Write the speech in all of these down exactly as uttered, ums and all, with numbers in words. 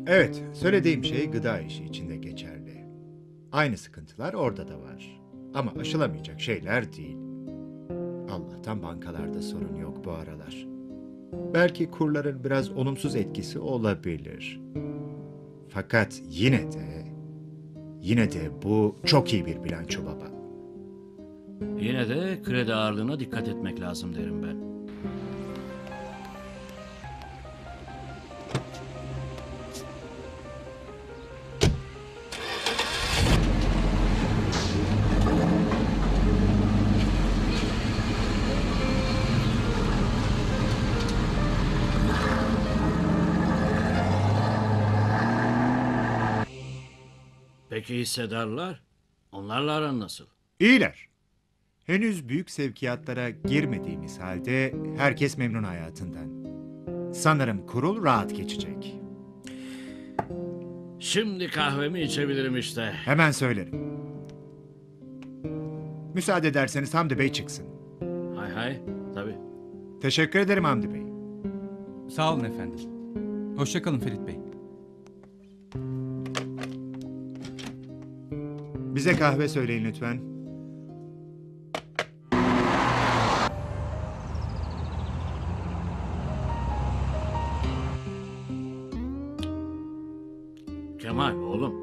Evet, söylediğim şey gıda işi içinde geçerli. Aynı sıkıntılar orada da var. Ama aşılamayacak şeyler değil. Allah'tan bankalarda sorun yok bu aralar. Belki kurların biraz olumsuz etkisi olabilir. Fakat yine de, yine de bu çok iyi bir bilanço baba. Yine de kredi ağırlığına dikkat etmek lazım derim ben. Peki hissedarlar? Onlarla aran nasıl? İyiler. Henüz büyük sevkiyatlara girmediğimiz halde herkes memnun hayatından. Sanırım kurul rahat geçecek. Şimdi kahvemi içebilirim işte. Hemen söylerim. Müsaade ederseniz Hamdi Bey çıksın. Hay hay, tabii. Teşekkür ederim Hamdi Bey. Sağ olun efendim. Hoşça kalın Ferit Bey. Bize kahve söyleyin lütfen. Kemal oğlum.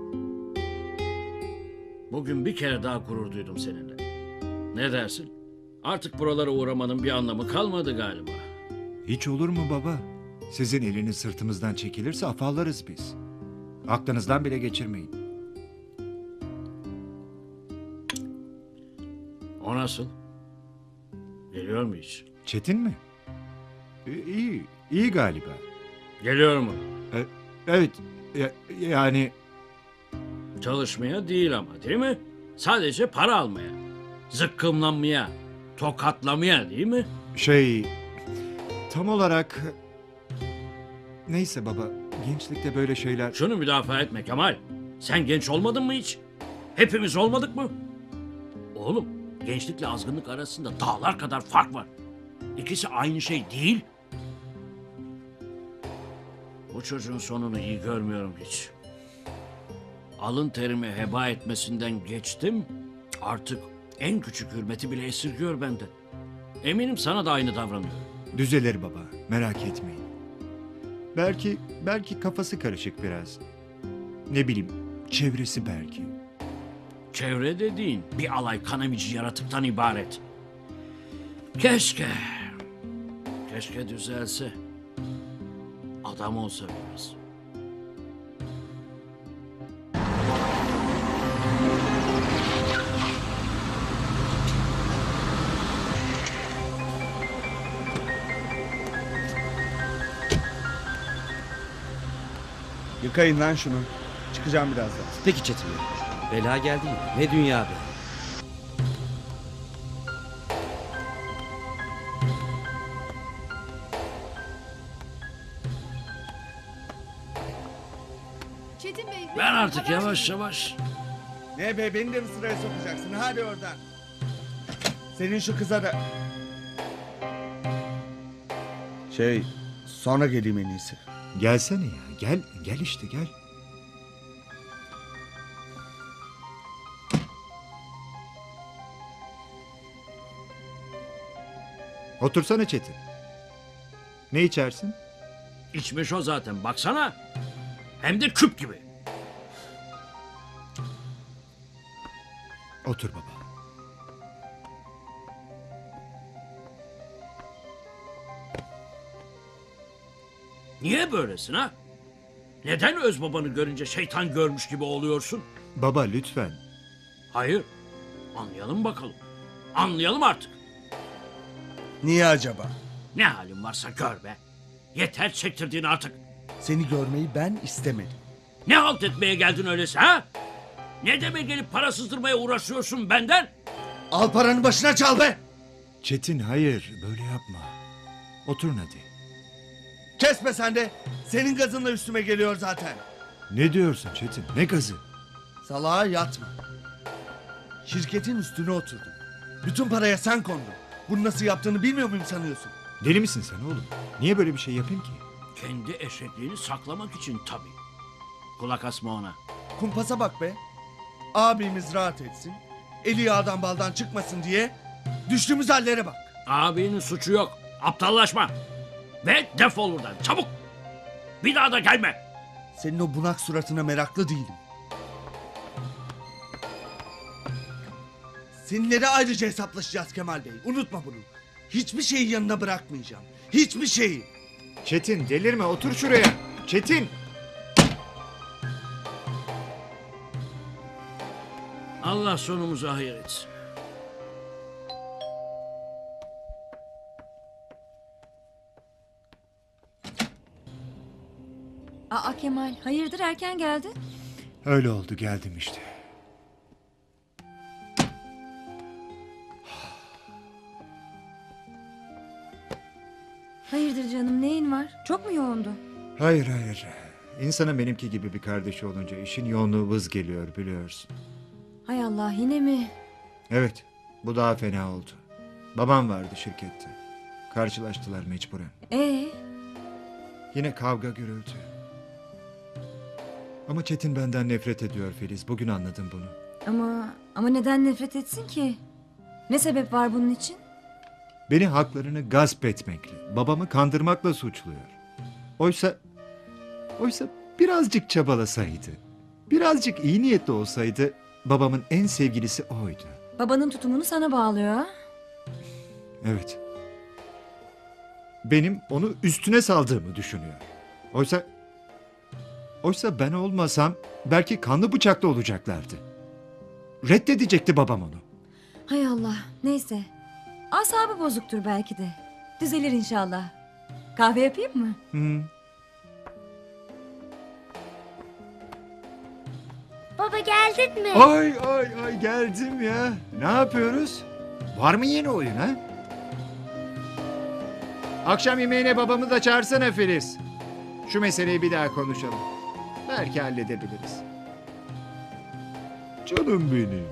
Bugün bir kere daha gurur duydum seninle. Ne dersin? Artık buralara uğramanın bir anlamı kalmadı galiba. Hiç olur mu baba? Sizin eliniz sırtımızdan çekilirse afallarız biz. Aklınızdan bile geçirmeyin. O nasıl? Geliyor mu hiç? Çetin mi? İyi, iyi, iyi galiba. Geliyor mu? E, evet, ya- yani Çalışmaya değil ama değil mi? Sadece para almaya. Zıkkımlanmaya. Tokatlamaya değil mi? şey... Tam olarak... Neyse baba, gençlikte böyle şeyler... Şunu müdafaa etme Kemal. Sen genç olmadın mı hiç? Hepimiz olmadık mı? Oğlum, gençlikle azgınlık arasında dağlar kadar fark var. İkisi aynı şey değil. Bu çocuğun sonunu iyi görmüyorum hiç. Alın terimi heba etmesinden geçtim. Artık en küçük hürmeti bile esirgiyor benden. Eminim sana da aynı davranıyor. Düzelir baba, merak etmeyin. Belki, belki kafası karışık biraz. Ne bileyim, çevresi belki. Çevre dediğin bir alay kanamici yaratıktan ibaret. Keşke, keşke düzelse. Adam olsa biraz. Yıkayın lan şunu. Çıkacağım birazdan. Peki Çetin Bey. Bela geldi yine. Ne dünya be. Çetin Bey, Ben lütfen artık haber yavaş verin. yavaş. Ne be, beni de mi sıraya sokacaksın? Hadi oradan. Senin şu kıza da... Şey, sonra geleyim en iyisi. Gelsene ya, gel, gel işte gel. Otursana Çetin. Ne içersin? İçmiş o zaten baksana. Hem de küp gibi. Otur baba. Niye böylesin ha? Neden öz babanı görünce şeytan görmüş gibi oluyorsun? Baba lütfen. Hayır. Anlayalım bakalım. Anlayalım artık. Niye acaba? Ne halin varsa gör be. Yeter çektirdiğin artık. Seni görmeyi ben istemedim. Ne halt etmeye geldin öyleyse ha? Ne demek gelip para sızdırmaya uğraşıyorsun benden? Al paranı başına çal be! Çetin hayır, böyle yapma. Oturun hadi. Kesme sen de. Senin gazınla üstüme geliyor zaten. Ne diyorsun Çetin? Ne gazı? Salağa yatma. Şirketin üstüne oturdun. Bütün paraya sen kondun. Bunu nasıl yaptığını bilmiyor muyum sanıyorsun? Deli misin sen oğlum? Niye böyle bir şey yapayım ki? Kendi eşekliğini saklamak için tabii. Kulak asma ona. Kumpasa bak be. Abimiz rahat etsin. Eli yağdan baldan çıkmasın diye düştüğümüz hallere bak. Abinin suçu yok. Aptallaşma. Ve defol buradan çabuk. Bir daha da gelme. Senin o bunak suratına meraklı değilim. Seninle ayrıca hesaplaşacağız Kemal Bey. Unutma bunu. Hiçbir şeyi yanına bırakmayacağım. Hiçbir şeyi. Çetin delirme, otur şuraya. Çetin. Allah sonumuzu hayır etsin. Aa Kemal, hayırdır erken geldin? Öyle oldu, geldim işte. Hayırdır canım, neyin var? Çok mu yoğundu? Hayır hayır. İnsanın benimki gibi bir kardeşi olunca işin yoğunluğu vız geliyor biliyorsun. Hay Allah, yine mi? Evet, bu daha fena oldu. Babam vardı şirkette. Karşılaştılar mecburen. Ee, Yine kavga gürültü. Ama Çetin benden nefret ediyor Filiz. Bugün anladım bunu. ama ama neden nefret etsin ki? Ne sebep var bunun için? Beni haklarını gasp etmekle, babamı kandırmakla suçluyor. Oysa, oysa birazcık çabalasaydı, birazcık iyi niyetli olsaydı babamın en sevgilisi oydu. Babanın tutumunu sana bağlıyor ha? Evet. Benim onu üstüne saldığımı düşünüyor. Oysa, oysa ben olmasam belki kanlı bıçaklı olacaklardı. Reddedecekti babam onu. Hay Allah, neyse. Asabı bozuktur belki de. Düzelir inşallah. Kahve yapayım mı? Hı. Baba geldin mi? Ay ay ay geldim ya. Ne yapıyoruz? Var mı yeni oyun ha? Akşam yemeğine babamı da çağırsana Filiz. Şu meseleyi bir daha konuşalım. Belki halledebiliriz. Canım benim.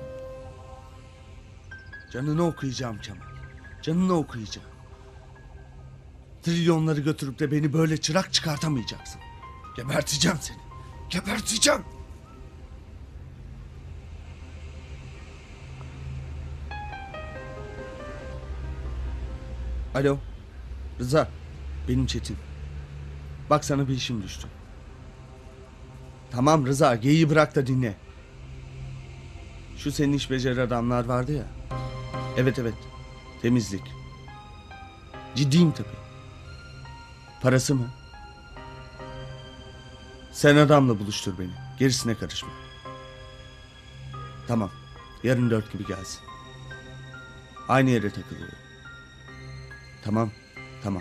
Canını okuyacağım Kemal. Canını okuyacağım. Trilyonları götürüp de beni böyle çırak çıkartamayacaksın. Geberteceğim seni. Geberteceğim. Alo. Rıza. Benim Çetin. Bak sana bir işim düştü. Tamam Rıza, geyiği bırak da dinle. Şu senin iş beceri adamlar vardı ya. Evet evet. Temizlik. Ciddiyim tabii. Parası mı? Sen adamla buluştur beni. Gerisine karışma. Tamam. Yarın dört gibi gelsin. Aynı yere takılıyor. Tamam. Tamam.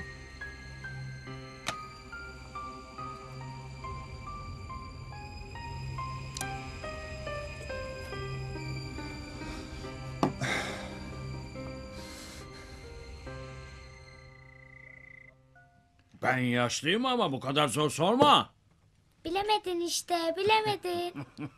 Ben yaşlıyım ama bu kadar zor sorma. Bilemedin işte, bilemedin.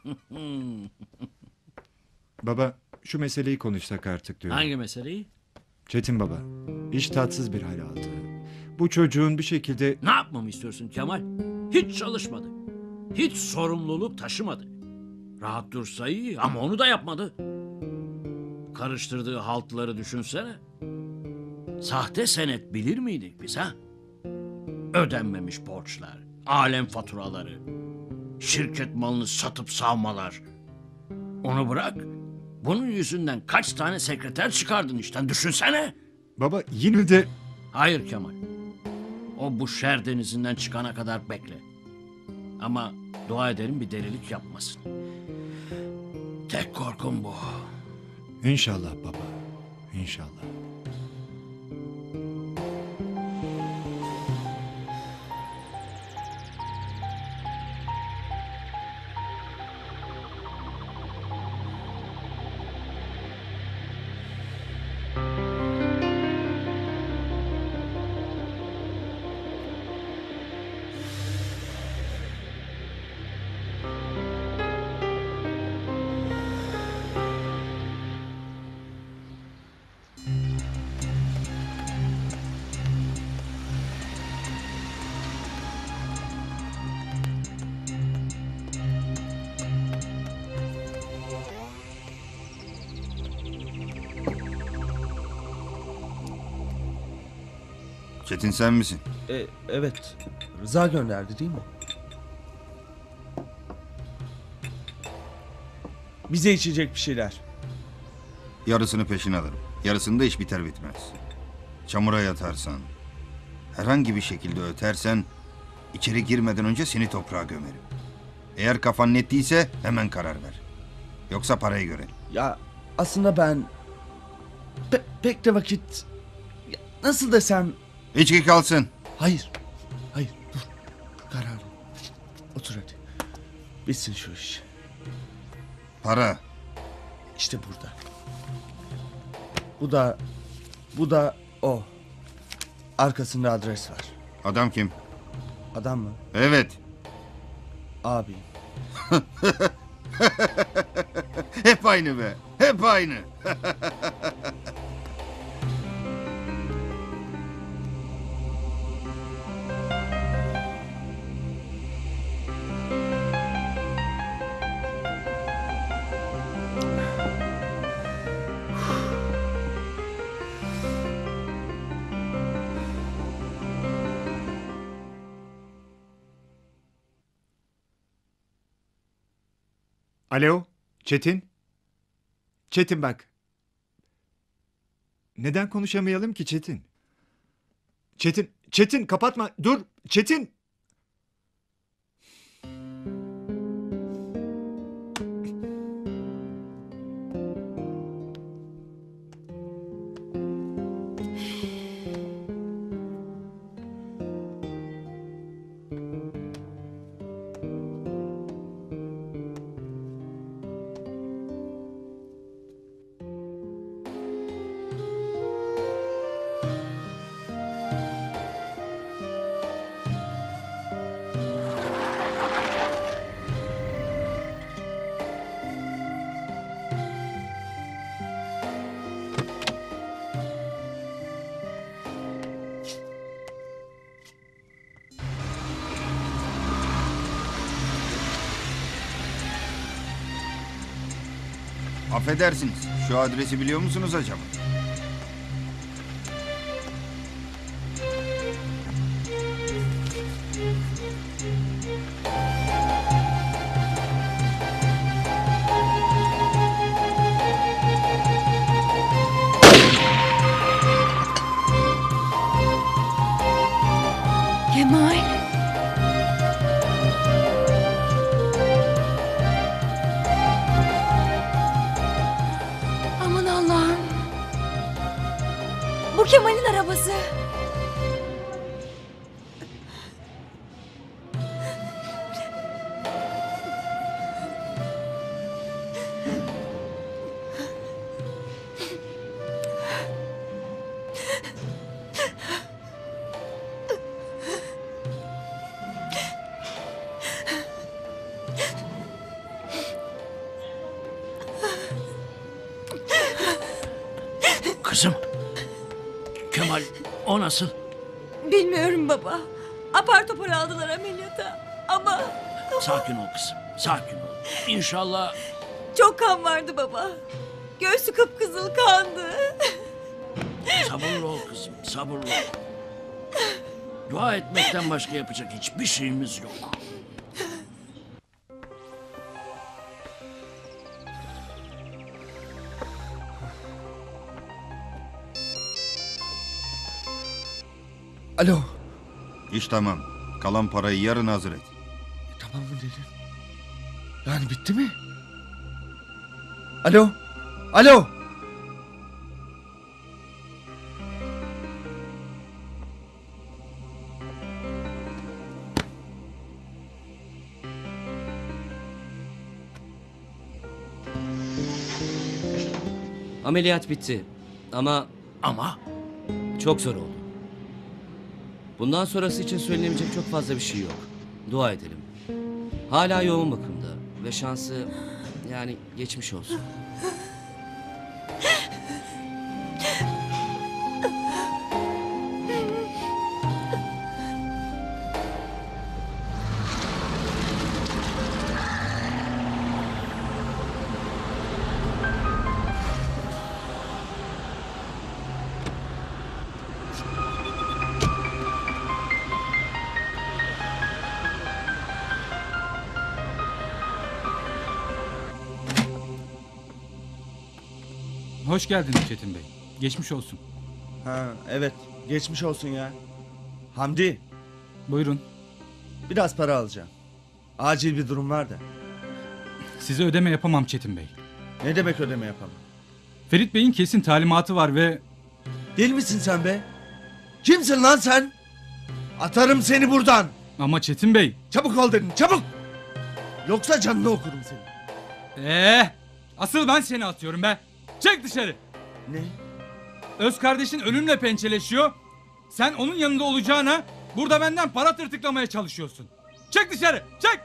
Baba şu meseleyi konuşsak artık diyorum. Hangi meseleyi? Çetin baba. İş tatsız bir hal aldı. Bu çocuğun bir şekilde... Ne yapmamı istiyorsun Kemal? Hiç çalışmadı. Hiç sorumluluk taşımadı. Rahat dursa iyi ama onu da yapmadı. Karıştırdığı haltları düşünsene. Sahte senet bilir miydik biz ha? Ödenmemiş borçlar, alem faturaları, şirket malını satıp savmalar. Onu bırak, bunun yüzünden kaç tane sekreter çıkardın işten düşünsene. Baba yine de... Hayır Kemal. O bu şer denizinden çıkana kadar bekle. Ama dua ederim bir delilik yapmasın. Tek korkum bu. İnşallah baba. İnşallah. Çetin sen misin? E, evet. Rıza gönderdi değil mi? Bize içecek bir şeyler. Yarısını peşin alırım. Yarısını da iş biter bitmez. Çamura yatarsan, herhangi bir şekilde ötersen, içeri girmeden önce seni toprağa gömerim. Eğer kafan net değilse hemen karar ver. Yoksa parayı görelim. Ya aslında ben pe- pek de vakit ya, nasıl desem İçki kalsın. hayır. Hayır dur. Kararım. Otur hadi. Bitsin şu iş. Para. İşte burada. Bu da bu da o. Arkasında adres var. Adam kim? Adam mı? Evet. Abim. Hep aynı be. Hep aynı. Alo, Çetin? Çetin bak. Neden konuşamayalım ki Çetin? Çetin, Çetin kapatma. Dur, Çetin. Affedersiniz. Şu adresi biliyor musunuz acaba? Kemal. Aman Allah'ım. Bu Kemal'in arabası. Kızım. Kemal o nasıl? Bilmiyorum baba. Apar topar aldılar ameliyata. Ama Sakin ol kızım. Sakin ol. İnşallah çok kan vardı baba. Göğsü kıpkızıl kandı. sabırlı ol kızım. Sabırlı ol. Dua etmekten başka yapacak hiçbir şeyimiz yok. Alo. İş tamam. Kalan parayı yarın hazır et. E, tamam mı dedin? Yani bitti mi? Alo. Alo. Ameliyat bitti. Ama Ama çok zor oldu. Bundan sonrası için söylenebilecek çok fazla bir şey yok. Dua edelim. Hala yoğun bakımda ve şansı yani geçmiş olsun. Hoş geldiniz Çetin Bey. Geçmiş olsun. Ha evet. Geçmiş olsun ya. Hamdi, Buyurun. biraz para alacağım. Acil bir durum var da. Size ödeme yapamam Çetin Bey. Ne demek ödeme yapamam? Ferit Bey'in kesin talimatı var ve... Deli misin sen be? Kimsin lan sen? Atarım seni buradan. Ama Çetin Bey... Çabuk ol dedim, çabuk. Yoksa canını okurum seni. Ee, asıl ben seni atıyorum be. Çık dışarı. Ne? Öz kardeşin ölümle pençeleşiyor. Sen onun yanında olacağına burada benden para tırtıklamaya çalışıyorsun. Çık dışarı, çık.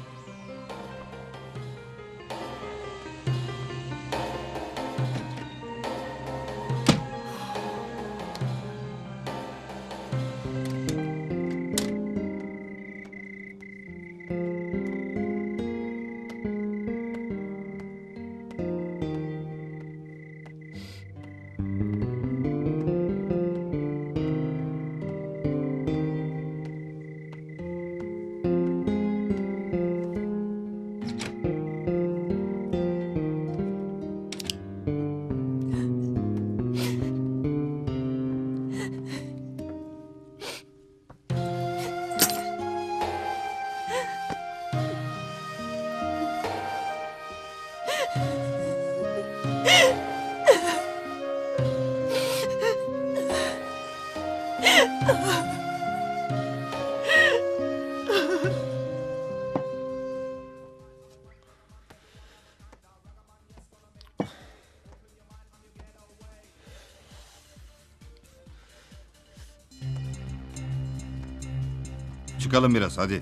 Çıkalım biraz hadi.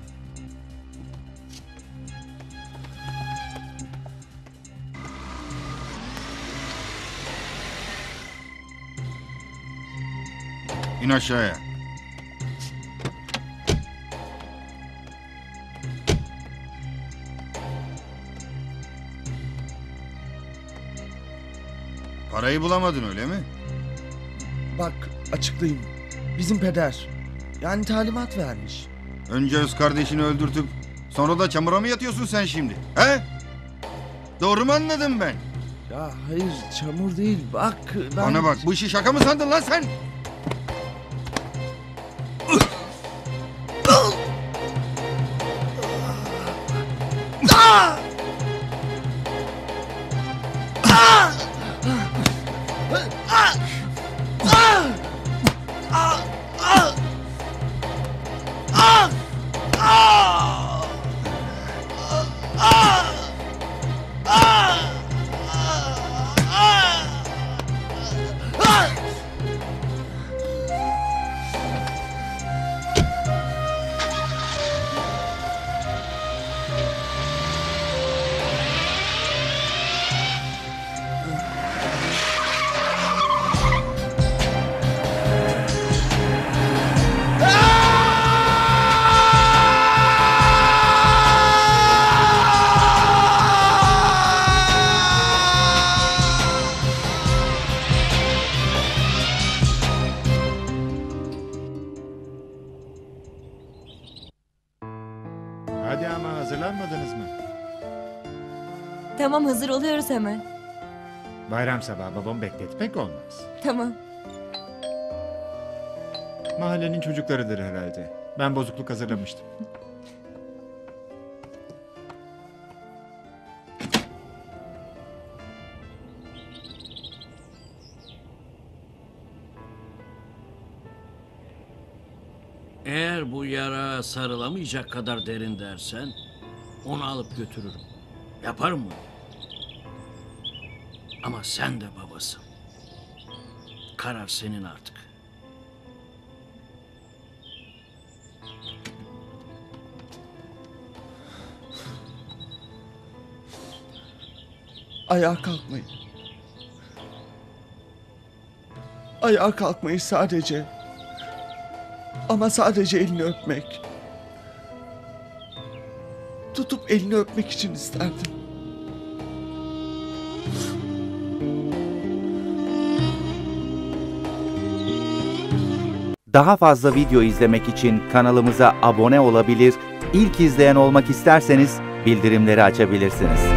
İn aşağıya. Parayı bulamadın öyle mi? Bak açıklayayım. Bizim peder. Yani talimat vermiş. Önce öz kardeşini öldürtüp sonra da çamura mı yatıyorsun sen şimdi? He? Doğru mu anladım ben? Ya hayır çamur değil bak ben... Bana bak, bu işi şaka mı sandın lan sen? Hadi ama hazırlanmadınız mı? Tamam, hazır oluyoruz hemen. Bayram sabahı babamı bekletmek olmaz. Tamam. Mahallenin çocuklarıdır herhalde. Ben bozukluk hazırlamıştım. Eğer bu yara sarılamayacak kadar derin dersen onu alıp götürürüm. Yaparım bunu. Ama sen de babasın. Karar senin artık. Ayağa kalkmayın. Ayağa kalkmayı sadece... Ama sadece elini öpmek. Tutup elini öpmek için isterdim. Daha fazla video izlemek için kanalımıza abone olabilir, ilk izleyen olmak isterseniz bildirimleri açabilirsiniz.